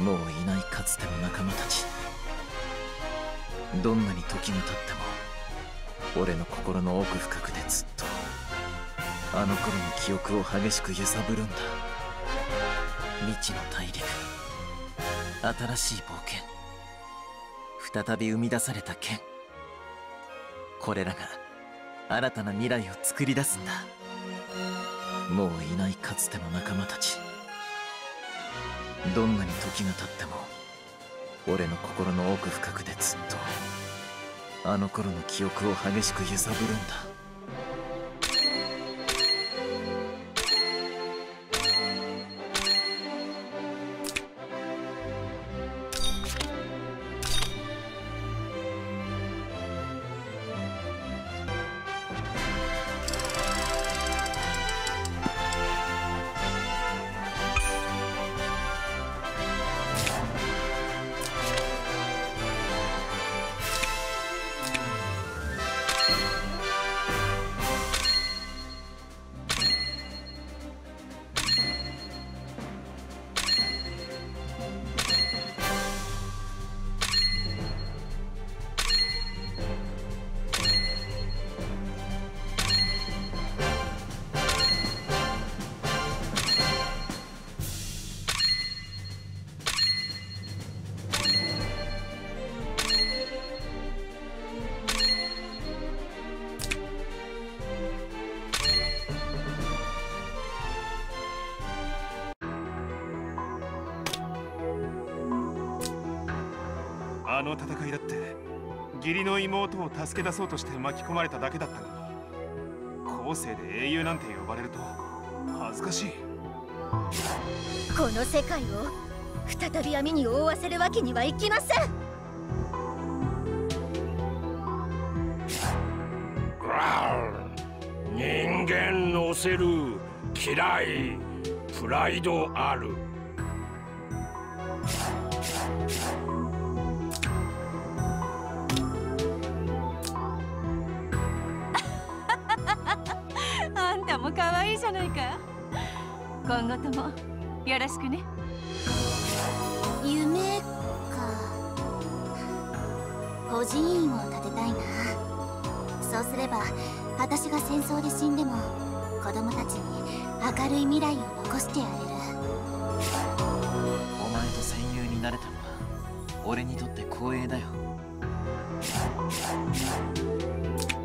もういないかつての仲間たち。どんなに時が経っても俺の心の奥深くでずっとあの頃の記憶を激しく揺さぶるんだ。未知の大陸、新しい冒険、再び生み出された剣。これらが新たな未来を作り出すんだ。もういないかつての仲間たち。どんなに時が経っても俺の心の奥深くでずっとあの頃の記憶を激しく揺さぶるんだ。 あの戦いだって義理の妹を助け出そうとして巻き込まれただけだったのに、後世で英雄なんて呼ばれると恥ずかしい。 この世界を再び闇に覆わせるわけにはいきません。 人間のせる嫌い、プライドある。 あんたも可愛いじゃないか。今後ともよろしくね。 夢か。孤児院を建てたいな。そうすれば私が戦争で死んでも子供たちに明るい未来を残してやれる。 お前と戦友になれたのは俺にとって光栄だよ。